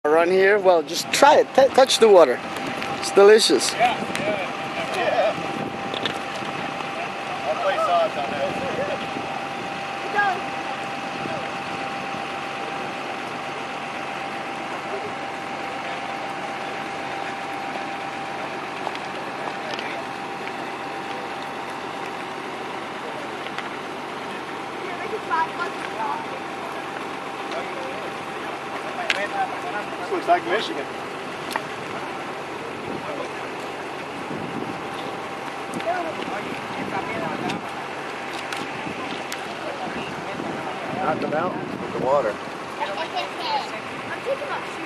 Run here? Well, just try it. Touch the water. It's delicious. Yeah. I'll play odds on that. This looks like Michigan. Not the mountains, but the water.